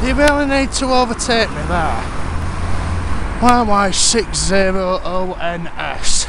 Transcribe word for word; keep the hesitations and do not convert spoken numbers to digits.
You really need to overtake me there. Y Y six zero O N S.